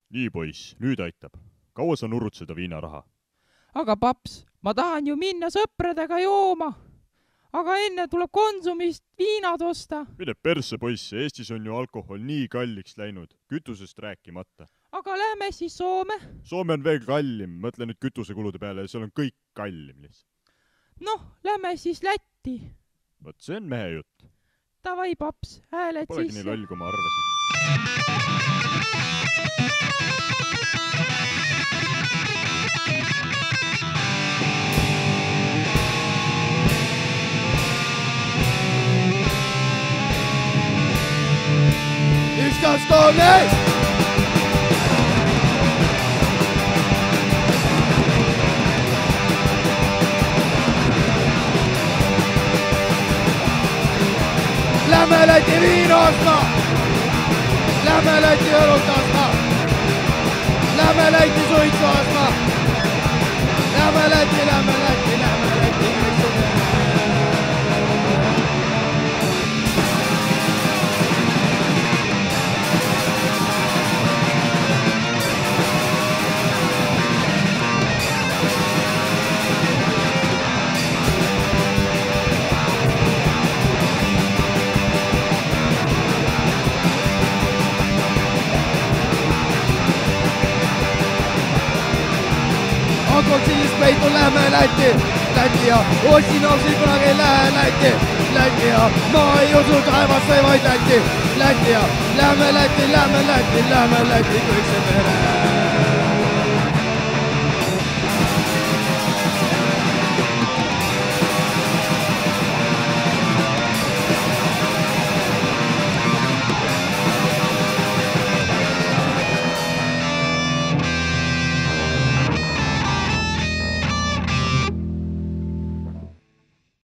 Nii poiss, nüüd aitab. Kaua sa nurud seda viinaraha? Aga paps, ma tahan ju minna sõpradega jooma. Aga enne tuleb Konsumist viinad osta. Mine persse, poiss, Eestis on ju alkohol nii kalliks läinud, kütusest rääkimata. Aga lähme siis Soome. Soome on veel kallim, mõtle nüüd kütusekulude peale, seal on kõik kallim lihtsalt. Noh, lähme siis Lätti. Võt, see on mehe jutt. Tavai, paps, hääled Polegi siis. nii loll, kui ma arvasin. Üks, kaks, kolm, neli! Lähme Läti viina ostma! Lähme Läti õlut ostma! Lähme Läti suitsu ostma! Lähme Läti, lähme Läti, lähme Läti! Alkohol siis peitu, lähme Lätti ja Ossinovski kunagi ei lähe Lätti ja ma ei usu taevast või vaid Lätti ja lähme Lätti, kõik see mere.